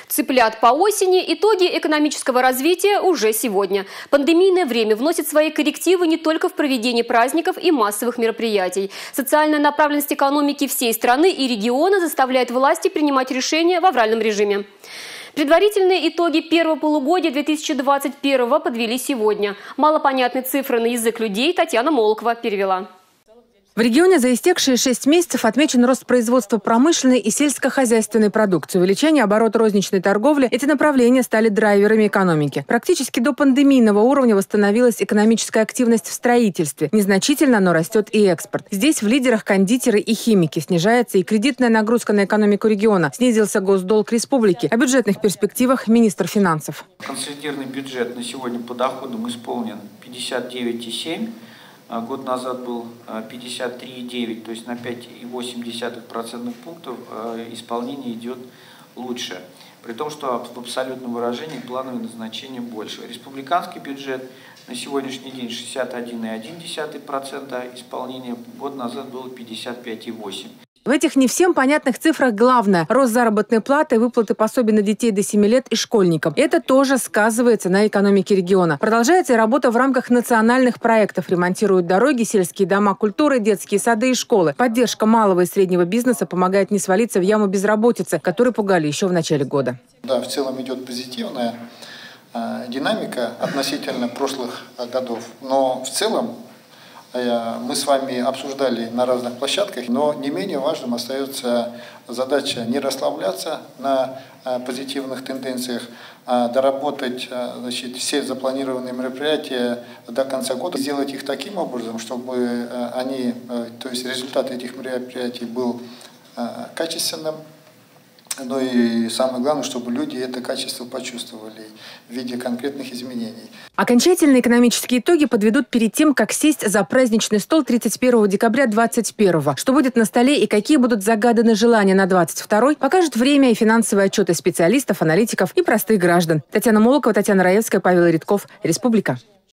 Цыплят по осени. Итоги экономического развития уже сегодня. Пандемийное время вносит свои коррективы не только в проведении праздников и массовых мероприятий. Социальная направленность экономики всей страны и региона заставляет власти принимать решения в авральном режиме. Предварительные итоги первого полугодия 2021 подвели сегодня. Малопонятные цифры на язык людей Татьяна Молокова перевела. В регионе за истекшие 6 месяцев отмечен рост производства промышленной и сельскохозяйственной продукции, увеличение оборота розничной торговли. Эти направления стали драйверами экономики. Практически до пандемийного уровня восстановилась экономическая активность в строительстве. Незначительно, но растет и экспорт. Здесь в лидерах кондитеры и химики. Снижается и кредитная нагрузка на экономику региона. Снизился госдолг республики. О бюджетных перспективах министр финансов. Консолидированный бюджет на сегодня по доходам исполнен 59,7%. Год назад был 53,9%, то есть на 5,8% пунктов исполнение идет лучше. При том, что в абсолютном выражении плановое назначение больше. Республиканский бюджет на сегодняшний день 61,1% исполнения, год назад было 55,8%. В этих не всем понятных цифрах главное – рост заработной платы, выплаты пособий на детей до 7 лет и школьникам. Это тоже сказывается на экономике региона. Продолжается и работа в рамках национальных проектов. Ремонтируют дороги, сельские дома культуры, детские сады и школы. Поддержка малого и среднего бизнеса помогает не свалиться в яму безработицы, которой пугали еще в начале года. Да, в целом идет позитивная динамика относительно прошлых годов. Но в целом мы с вами обсуждали на разных площадках, но не менее важным остается задача не расслабляться на позитивных тенденциях, а доработать все запланированные мероприятия до конца года, сделать их таким образом, чтобы то есть результат этих мероприятий был качественным. Ну и самое главное, чтобы люди это качество почувствовали в виде конкретных изменений. Окончательные экономические итоги подведут перед тем, как сесть за праздничный стол 31 декабря 2021. Что будет на столе и какие будут загаданы желания на 22-й, покажут время и финансовые отчеты специалистов, аналитиков и простых граждан. Татьяна Молокова, Татьяна Раевская, Павел Редков. Республика.